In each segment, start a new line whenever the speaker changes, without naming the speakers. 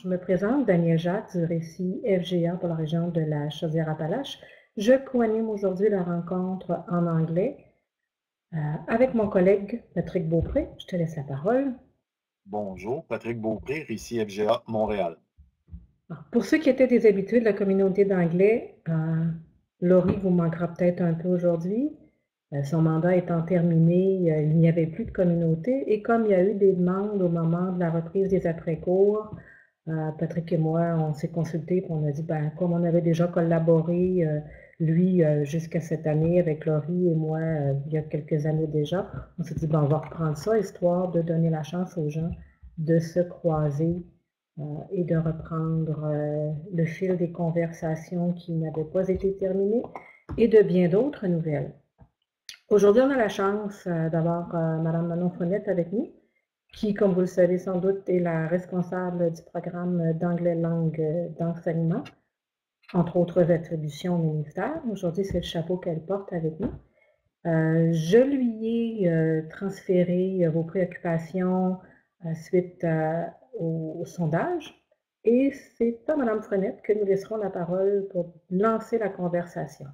Je me présente, Danielle Jacques, du récit FGA pour la région de la Chaudière-Appalaches. Je co-anime aujourd'hui la rencontre en anglais avec mon collègue Patrick Beaupré. Je te laisse la parole.
Bonjour, Patrick Beaupré, récit FGA Montréal.
Alors, pour ceux qui étaient des habitués de la communauté d'anglais, Laurie vous manquera peut-être un peu aujourd'hui. Son mandat étant terminé, il n'y avait plus de communauté et comme il y a eu des demandes au moment de la reprise des après-cours, Patrick et moi, on s'est consultés et on a dit, ben, comme on avait déjà collaboré, lui, jusqu'à cette année avec Laurie et moi, il y a quelques années déjà, on s'est dit, ben, on va reprendre ça, histoire de donner la chance aux gens de se croiser et de reprendre le fil des conversations qui n'avaient pas été terminées et de bien d'autres nouvelles. Aujourd'hui, on a la chance d'avoir Mme Manon Fournette avec nous, qui, comme vous le savez sans doute, est la responsable du programme d'anglais langue d'enseignement, entre autres attributions au ministère. Aujourd'hui, c'est le chapeau qu'elle porte avec nous. Je lui ai transféré vos préoccupations suite au sondage et c'est à Mme Fournette que nous laisserons la parole pour lancer la conversation.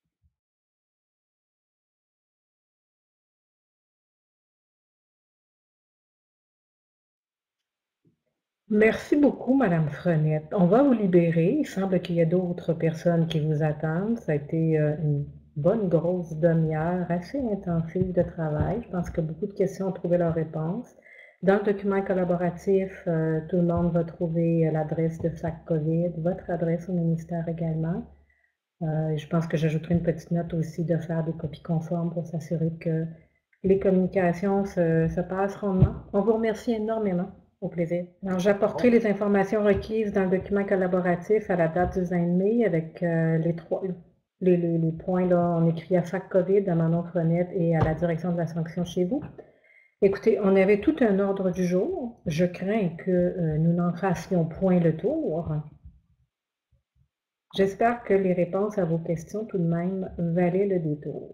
Merci beaucoup, Madame Frenette. On va vous libérer. Il semble qu'il y a d'autres personnes qui vous attendent. Ça a été une bonne grosse demi-heure assez intensive de travail. Je pense que beaucoup de questions ont trouvé leur réponse. Dans le document collaboratif, tout le monde va trouver l'adresse de SAC COVID, votre adresse au ministère également. Je pense que j'ajouterai une petite note aussi de faire des copies conformes pour s'assurer que les communications se passent rondement. On vous remercie énormément. Au plaisir. Alors, j'apporterai les informations requises dans le document collaboratif à la date du 20 mai avec les points, là, on écrit à SAC COVID, à Manon Fournette et à la direction de la sanction chez vous. Écoutez, on avait tout un ordre du jour. Je crains que nous n'en fassions point le tour. J'espère que les réponses à vos questions tout de même valaient le détour.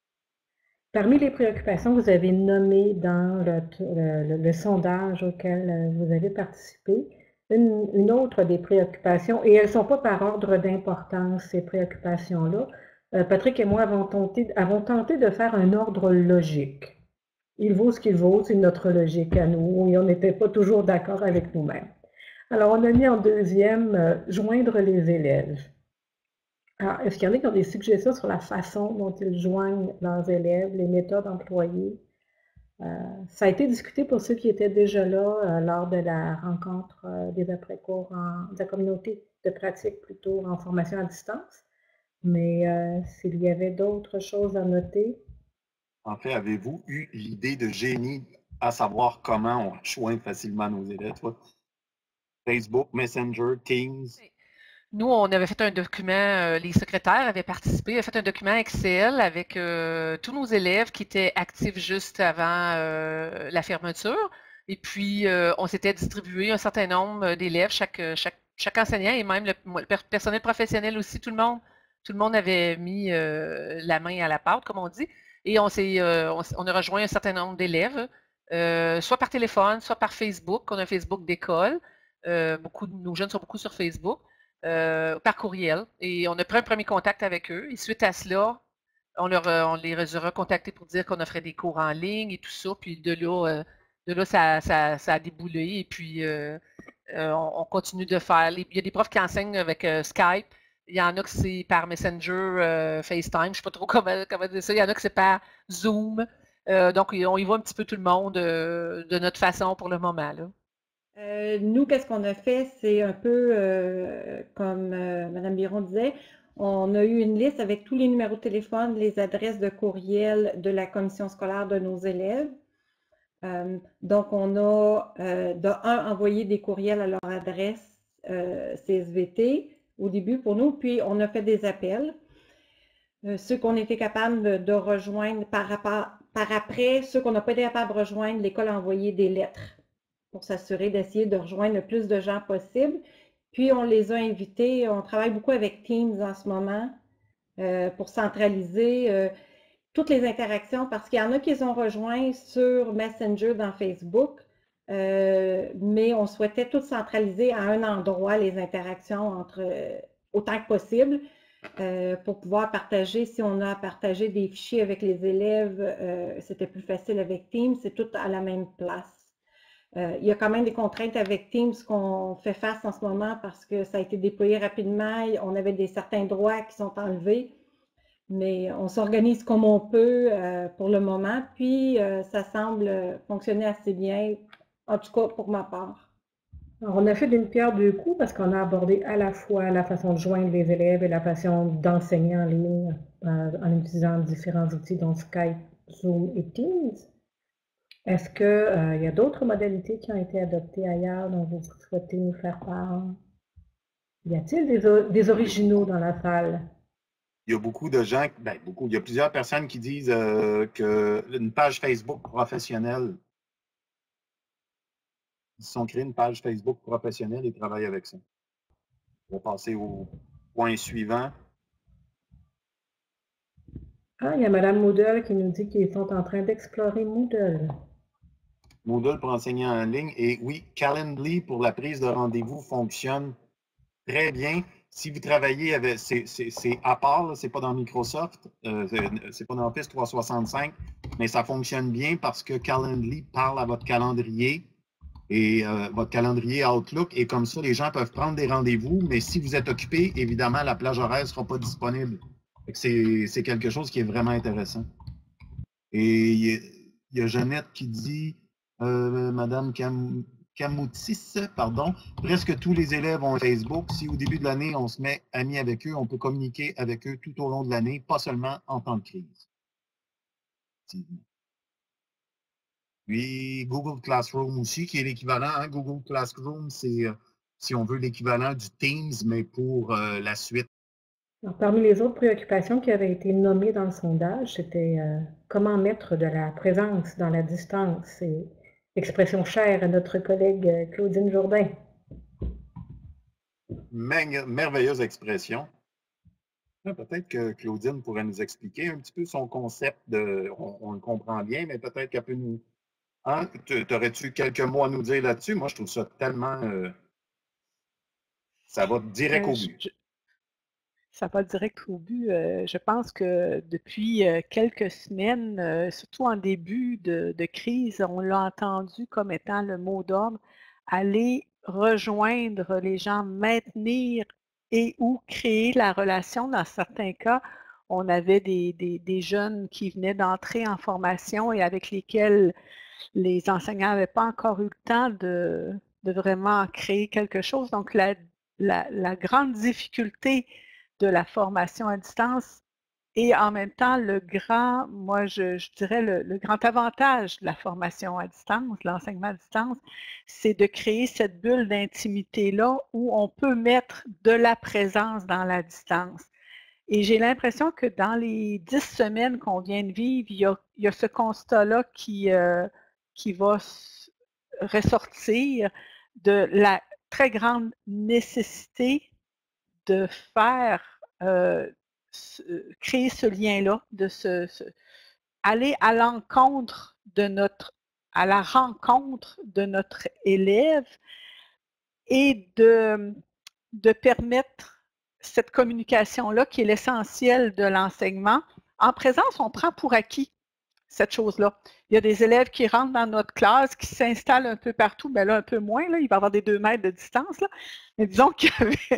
Parmi les préoccupations que vous avez nommées dans le sondage auquel vous avez participé, une autre des préoccupations, et elles ne sont pas par ordre d'importance, ces préoccupations-là, Patrick et moi avons tenté de faire un ordre logique. Il vaut ce qu'il vaut, c'est notre logique à nous, et on n'était pas toujours d'accord avec nous-mêmes. Alors, on a mis en deuxième, joindre les élèves. Alors, est-ce qu'il y en a qui ont des suggestions sur la façon dont ils joignent leurs élèves, les méthodes employées? Ça a été discuté pour ceux qui étaient déjà là lors de la rencontre des après-cours de la communauté de pratique plutôt en formation à distance. Mais s'il y avait d'autres choses à noter.
En fait, avez-vous eu l'idée de génie à savoir comment on joint facilement nos élèves? Facebook, Messenger, Teams?
Nous, on avait fait un document, les secrétaires avaient participé, avaient fait un document Excel avec tous nos élèves qui étaient actifs juste avant la fermeture. Et puis, on s'était distribué un certain nombre d'élèves, chaque enseignant et même le personnel professionnel aussi, tout le monde avait mis la main à la pâte, comme on dit. Et on a rejoint un certain nombre d'élèves, soit par téléphone, soit par Facebook. On a un Facebook d'école. Beaucoup de nos jeunes sont beaucoup sur Facebook. Par courriel. Et on a pris un premier contact avec eux. Et suite à cela, on les a recontactés pour dire qu'on offrait des cours en ligne et tout ça. Puis de là ça a déboulé. Et puis, on continue de faire. Il y a des profs qui enseignent avec Skype. Il y en a que c'est par Messenger, FaceTime. Je ne sais pas trop comment dire ça. Il y en a que c'est par Zoom. Donc, on y voit un petit peu tout le monde de notre façon pour le moment, là.
Nous, qu'est-ce qu'on a fait? C'est un peu comme Mme Biron disait, on a eu une liste avec tous les numéros de téléphone, les adresses de courriel de la commission scolaire de nos élèves. Donc, on a envoyé des courriels à leur adresse CSVT au début pour nous, puis on a fait des appels. Ceux qu'on était capable de rejoindre par après, ceux qu'on n'a pas été capable de rejoindre, l'école a envoyé des lettres pour s'assurer d'essayer de rejoindre le plus de gens possible. Puis, on les a invités. On travaille beaucoup avec Teams en ce moment pour centraliser toutes les interactions parce qu'il y en a qui les ont rejoints sur Messenger dans Facebook. mais on souhaitait tout centraliser à un endroit les interactions entre autant que possible pour pouvoir partager. Si on a à partager des fichiers avec les élèves, c'était plus facile avec Teams, c'est tout à la même place. Il y a quand même des contraintes avec Teams qu'on fait face en ce moment parce que ça a été déployé rapidement, on avait certains droits qui sont enlevés, mais on s'organise comme on peut pour le moment, puis ça semble fonctionner assez bien, en tout cas pour ma part.
Alors, on a fait d'une pierre deux coups parce qu'on a abordé à la fois la façon de joindre les élèves et la façon d'enseigner en ligne en utilisant différents outils dont Skype, Zoom et Teams. Est-ce qu'il y a d'autres modalités qui ont été adoptées ailleurs dont vous souhaitez nous faire part? Y a-t-il des originaux dans la salle?
Il y a beaucoup de gens, il y a plusieurs personnes qui disent qu'une page Facebook professionnelle, ils se sont créés une page Facebook professionnelle et travaillent avec ça. On va passer au point suivant.
Ah, il y a Mme Moodle qui nous dit qu'ils sont en train d'explorer Moodle.
Moodle pour enseigner en ligne. Et oui, Calendly pour la prise de rendez-vous fonctionne très bien. Si vous travaillez avec, c'est à part, c'est pas dans Microsoft, c'est pas dans Office 365, mais ça fonctionne bien parce que Calendly parle à votre calendrier et votre calendrier Outlook. Et comme ça, les gens peuvent prendre des rendez-vous, mais si vous êtes occupé, évidemment, la plage horaire ne sera pas disponible. C'est quelque chose qui est vraiment intéressant. Et il y a Jeannette qui dit, Madame Camoutis, pardon, presque tous les élèves ont un Facebook. Si au début de l'année, on se met amis avec eux, on peut communiquer avec eux tout au long de l'année, pas seulement en temps de crise. Puis Google Classroom aussi, qui est l'équivalent. Hein? Google Classroom, c'est, si on veut, l'équivalent du Teams, mais pour la suite.
Alors, parmi les autres préoccupations qui avaient été nommées dans le sondage, c'était comment mettre de la présence dans la distance. C'est l'expression chère à notre collègue Claudine Jourdain.
Merveilleuse expression. Peut-être que Claudine pourrait nous expliquer un petit peu son concept de. On le comprend bien, mais peut-être qu'elle peut nous. Hein? T'aurais-tu quelques mots à nous dire là-dessus? Moi, je trouve ça tellement. Ça va direct au but.
Ça va direct au but. Je pense que depuis quelques semaines, surtout en début de crise, on l'a entendu comme étant le mot d'ordre, aller rejoindre les gens, maintenir et ou créer la relation. Dans certains cas, on avait des jeunes qui venaient d'entrer en formation et avec lesquels les enseignants n'avaient pas encore eu le temps de vraiment créer quelque chose. Donc, la grande difficulté de la formation à distance et en même temps moi je dirais le grand avantage de la formation à distance, l'enseignement à distance, c'est de créer cette bulle d'intimité-là où on peut mettre de la présence dans la distance. Et j'ai l'impression que dans les 10 semaines qu'on vient de vivre, il y a ce constat-là qui va ressortir de la très grande nécessité de faire, créer ce lien-là, de aller à l'encontre à la rencontre de notre élève et de permettre cette communication-là qui est l'essentiel de l'enseignement. En présence, on prend pour acquis cette chose-là. Il y a des élèves qui rentrent dans notre classe, qui s'installent un peu partout, mais là, un peu moins, là, il va y avoir des 2 mètres de distance, là. Mais disons qu'il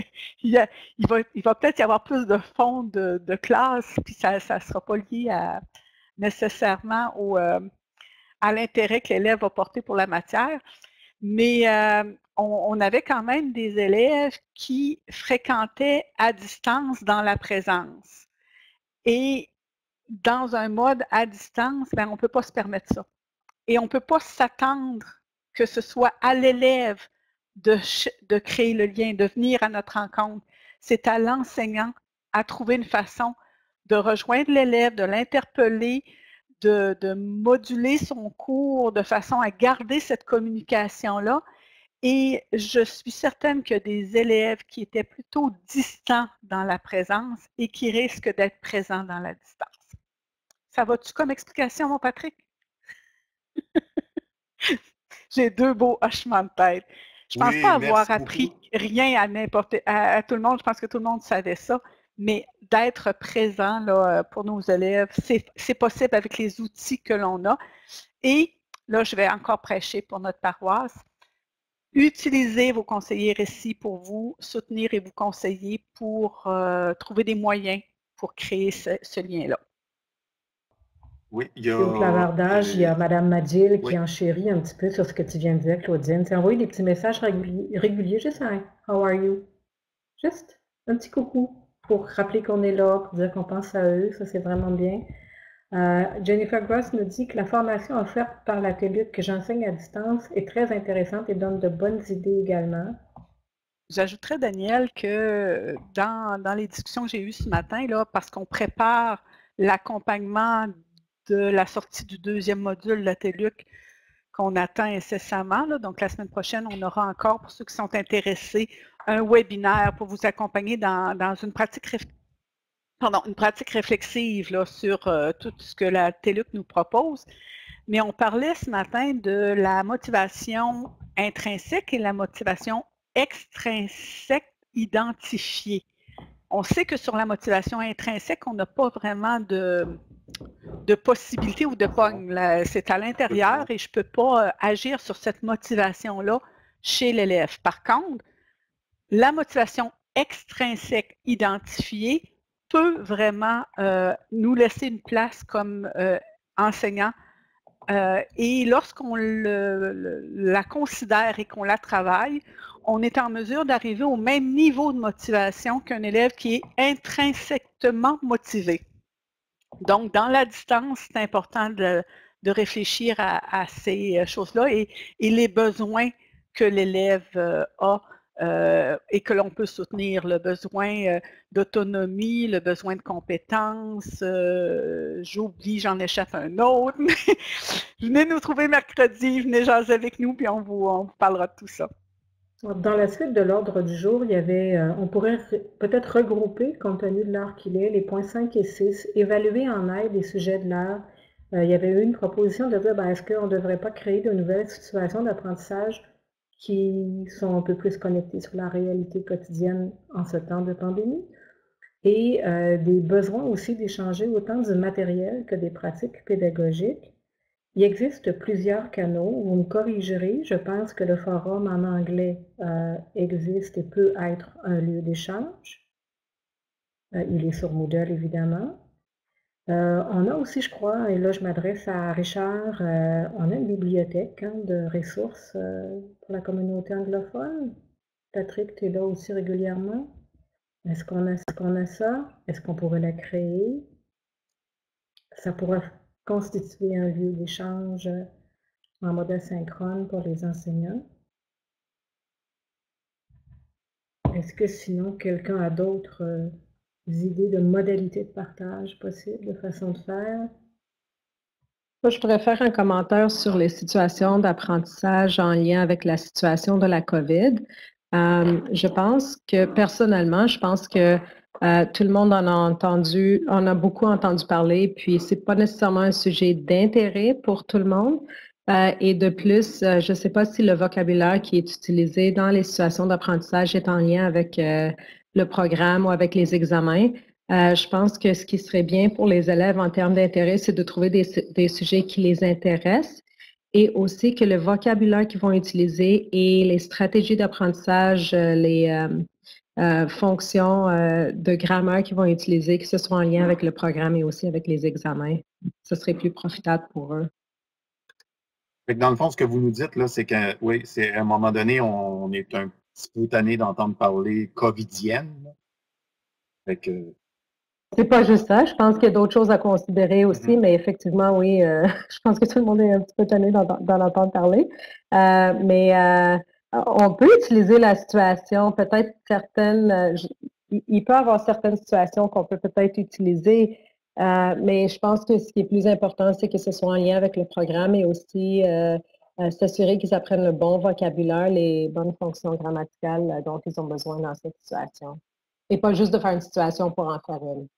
va peut-être y avoir plus de fond de classe, puis ça ne sera pas lié nécessairement à l'intérêt que l'élève va porter pour la matière. Mais on avait quand même des élèves qui fréquentaient à distance dans la présence. Et dans un mode à distance, on ne peut pas se permettre ça. Et on ne peut pas s'attendre que ce soit à l'élève de créer le lien, de venir à notre rencontre. C'est à l'enseignant à trouver une façon de rejoindre l'élève, de l'interpeller, de moduler son cours de façon à garder cette communication-là. Et je suis certaine qu'il y a des élèves qui étaient plutôt distants dans la présence et qui risquent d'être présents dans la distance. Ça va-tu comme explication, mon Patrick? J'ai 2 beaux hochements de tête. Je pense
Oui,
pas avoir
merci
appris
beaucoup.
rien à tout le monde. Je pense que tout le monde savait ça. Mais d'être présent là, pour nos élèves, c'est possible avec les outils que l'on a. Et là, je vais encore prêcher pour notre paroisse. Utilisez vos conseillers récits pour vous soutenir et vous conseiller pour trouver des moyens pour créer ce lien-là.
Oui, il y
Puis au
a.
clavardage, il y a Mme Madjil qui
Oui.
enchérit un petit peu sur ce que tu viens de dire, Claudine. Tu as envoyé des petits messages réguliers, juste un How are you? Juste un petit coucou pour rappeler qu'on est là, pour dire qu'on pense à eux. Ça, c'est vraiment bien. Jennifer Gross nous dit que la formation offerte par la TELUC que j'enseigne à distance est très intéressante et donne de bonnes idées également.
J'ajouterais, Daniel, que dans les discussions que j'ai eues ce matin, là, parce qu'on prépare l'accompagnement de la sortie du 2e module de la TELUC qu'on attend incessamment, là, donc la semaine prochaine, on aura encore, pour ceux qui sont intéressés, un webinaire pour vous accompagner dans une pratique réflexive là, sur tout ce que la TELUC nous propose. Mais on parlait ce matin de la motivation intrinsèque et la motivation extrinsèque identifiée. On sait que sur la motivation intrinsèque, on n'a pas vraiment de possibilité ou de pogne. C'est à l'intérieur et je ne peux pas agir sur cette motivation-là chez l'élève. Par contre, la motivation extrinsèque identifiée peut vraiment nous laisser une place comme enseignant. Et lorsqu'on la considère et qu'on la travaille, on est en mesure d'arriver au même niveau de motivation qu'un élève qui est intrinsèquement motivé. Donc, dans la distance, c'est important de réfléchir à ces choses-là et les besoins que l'élève a et que l'on peut soutenir, le besoin d'autonomie, le besoin de compétences. J'oublie, j'en échappe un autre. Venez nous trouver mercredi, venez jaser avec nous, puis on vous parlera de tout ça.
Dans la suite de l'ordre du jour, il y avait, on pourrait peut-être regrouper, compte tenu de l'heure qu'il est, les points 5 et 6, évaluer en aide les sujets de l'heure. Il y avait eu une proposition de dire, est-ce qu'on ne devrait pas créer de nouvelles situations d'apprentissage qui sont un peu plus connectées sur la réalité quotidienne en ce temps de pandémie? Et des besoins aussi d'échanger autant du matériel que des pratiques pédagogiques. Il existe plusieurs canaux, vous me corrigerez, je pense que le forum en anglais existe et peut être un lieu d'échange. Il est sur Moodle, évidemment. On a aussi, je crois, et là je m'adresse à Richard, on a une bibliothèque de ressources pour la communauté anglophone. Patrick, tu es là aussi régulièrement. Est-ce qu'on a ça? Est-ce qu'on pourrait la créer? Ça pourrait constituer un lieu d'échange en mode asynchrone pour les enseignants. Est-ce que sinon quelqu'un a d'autres idées de modalités de partage possibles, de façon de faire?
Moi, je pourrais faire un commentaire sur les situations d'apprentissage en lien avec la situation de la COVID. Je pense que personnellement, tout le monde en a beaucoup entendu parler, puis c'est pas nécessairement un sujet d'intérêt pour tout le monde. Et de plus, je ne sais pas si le vocabulaire qui est utilisé dans les situations d'apprentissage est en lien avec le programme ou avec les examens. Je pense que ce qui serait bien pour les élèves en termes d'intérêt, c'est de trouver des sujets qui les intéressent et aussi que le vocabulaire qu'ils vont utiliser et les stratégies d'apprentissage, les fonctions de grammaire qu'ils vont utiliser, que ce soit en lien avec le programme et aussi avec les examens. Ce serait plus profitable pour eux.
Dans le fond, ce que vous nous dites, là, c'est qu'à un moment donné, on est un petit peu tanné d'entendre parler covidienne.
C'est pas juste ça. Je pense qu'il y a d'autres choses à considérer aussi, mais effectivement, oui, je pense que tout le monde est un petit peu tanné d'en entendre parler. On peut utiliser la situation, peut-être certaines, il peut y avoir certaines situations qu'on peut peut-être utiliser, mais je pense que ce qui est plus important, c'est que ce soit en lien avec le programme et aussi s'assurer qu'ils apprennent le bon vocabulaire, les bonnes fonctions grammaticales dont ils ont besoin dans cette situation. Et pas juste de faire une situation pour en faire une.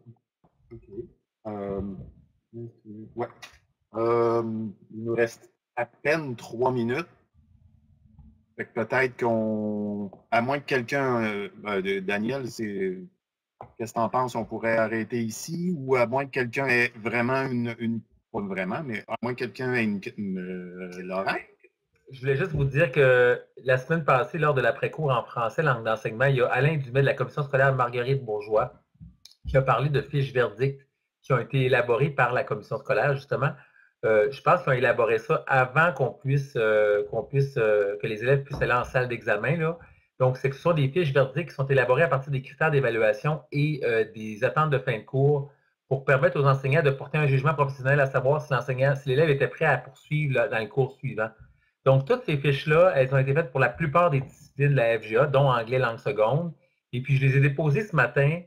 OK. Il nous reste à peine 3 minutes. Fait que peut-être qu'on, à moins que quelqu'un, Daniel, qu'est-ce que tu en penses? On pourrait arrêter ici ou à moins que quelqu'un ait vraiment pas vraiment, mais à moins que quelqu'un ait Laurent?
Je voulais juste vous dire que la semaine passée, lors de l'après-cours en français, langue d'enseignement, il y a Alain Dumais de la commission scolaire Marguerite Bourgeois qui a parlé de fiches verdicts qui ont été élaborées par la commission scolaire, justement. Je pense qu'ils ont élaboré ça avant que les élèves puissent aller en salle d'examen, là. Donc, ce sont des fiches verdicts qui sont élaborées à partir des critères d'évaluation et des attentes de fin de cours pour permettre aux enseignants de porter un jugement professionnel à savoir si l'élève était prêt à poursuivre là, dans le cours suivant. Donc, toutes ces fiches-là, elles ont été faites pour la plupart des disciplines de la FGA, dont anglais langue seconde. Et puis, je les ai déposées ce matin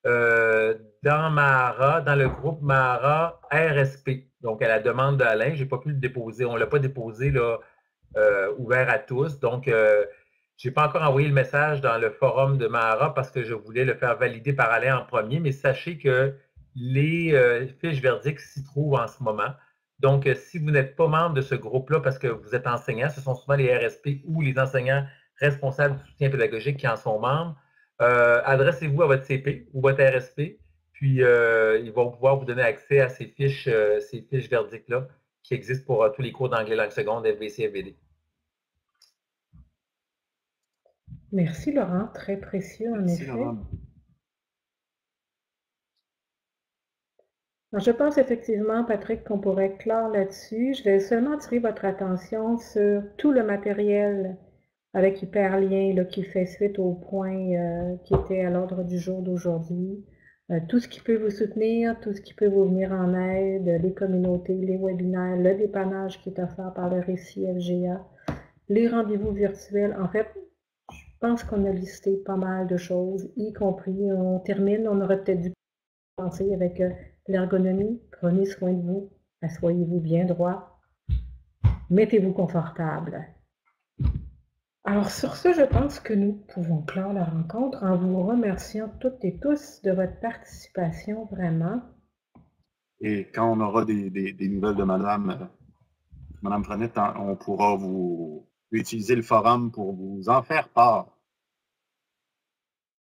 dans le groupe Mahara RSP. Donc, à la demande d'Alain, je n'ai pas pu le déposer. On ne l'a pas déposé là, ouvert à tous. Donc, je n'ai pas encore envoyé le message dans le forum de Mahara parce que je voulais le faire valider par Alain en premier. Mais sachez que les fiches verdicts s'y trouvent en ce moment. Donc, si vous n'êtes pas membre de ce groupe-là parce que vous êtes enseignant, ce sont souvent les RSP ou les enseignants responsables du soutien pédagogique qui en sont membres. Adressez-vous à votre CP ou votre RSP, puis ils vont pouvoir vous donner accès à ces fiches verdicts-là qui existent pour tous les cours d'anglais langue seconde, FVC, FVD.
Merci Laurent, très précieux en effet.
Laurent.
Alors, je pense effectivement, Patrick, qu'on pourrait clore là-dessus. Je vais seulement attirer votre attention sur tout le matériel avec Hyperlien là, qui fait suite au point qui était à l'ordre du jour d'aujourd'hui. Tout ce qui peut vous soutenir, tout ce qui peut vous venir en aide, les communautés, les webinaires, le dépannage qui est offert par le récit FGA, les rendez-vous virtuels. En fait, je pense qu'on a listé pas mal de choses, y compris, on termine, on aurait peut-être dû penser avec l'ergonomie. Prenez soin de vous, asseyez-vous bien droit, mettez-vous confortable. Alors sur ce, je pense que nous pouvons clore la rencontre en vous remerciant toutes et tous de votre participation, vraiment.
Et quand on aura des nouvelles de Madame Prenette, on pourra utiliser le forum pour vous en faire part.